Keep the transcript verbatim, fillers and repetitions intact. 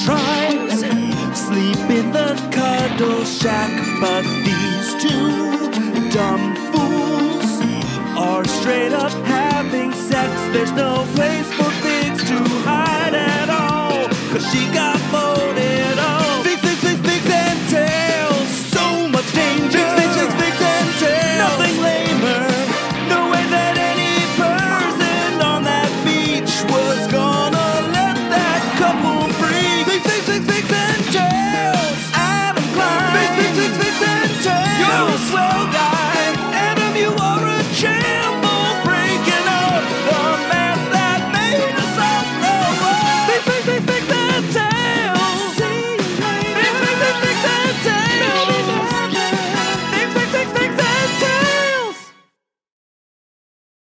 tries sleep in the cuddle shack, but these two dumb fools are straight up having sex. There's no place for Figs to hide at all, 'cause she got